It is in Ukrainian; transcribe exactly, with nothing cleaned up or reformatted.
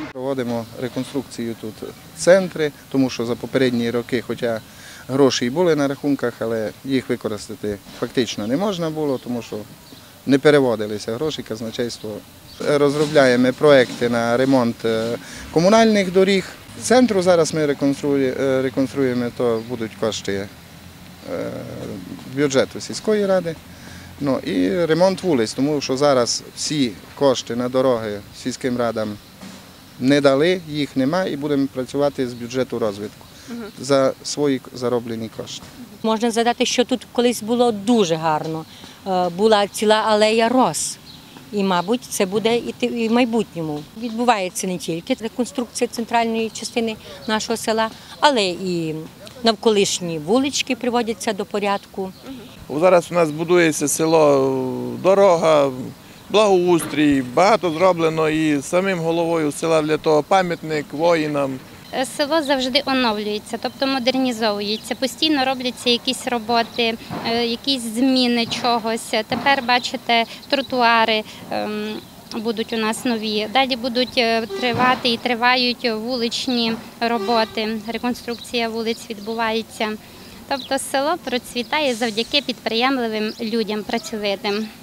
Проводимо реконструкцію тут центри, тому що за попередні роки, хоча гроші і були на рахунках, але їх використати фактично не можна було, тому що не переводилися гроші, казначейство. Розробляємо проекти на ремонт комунальних доріг. Центру зараз ми реконструюємо, то будуть кошти бюджету сільської ради. Ну, і ремонт вулиць, тому що зараз всі кошти на дороги сільським радам не дали, їх немає і будемо працювати з бюджету розвитку за свої зароблені кошти. Можна згадати, що тут колись було дуже гарно. Була ціла алея роз. І, мабуть, це буде і в майбутньому. Відбувається не тільки реконструкція центральної частини нашого села, але і навколишні вулички приводяться до порядку. Зараз у нас будується село, дорога, благоустрій, багато зроблено і самим головою села для того пам'ятник воїнам. Село завжди оновлюється, тобто модернізовується, постійно робляться якісь роботи, якісь зміни чогось. Тепер, бачите, тротуари будуть у нас нові. Далі будуть тривати і тривають вуличні роботи, реконструкція вулиць відбувається. Тобто село процвітає завдяки підприємливим людям, працьовитим.